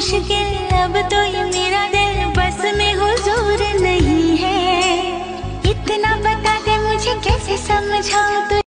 मुश्किल अब तो ये मेरा दिल बस में हुजूर नहीं है। इतना बता दे मुझे कैसे समझाऊं तो